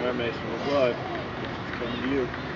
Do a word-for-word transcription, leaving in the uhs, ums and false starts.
Alright, Mason, look live. It's coming to you.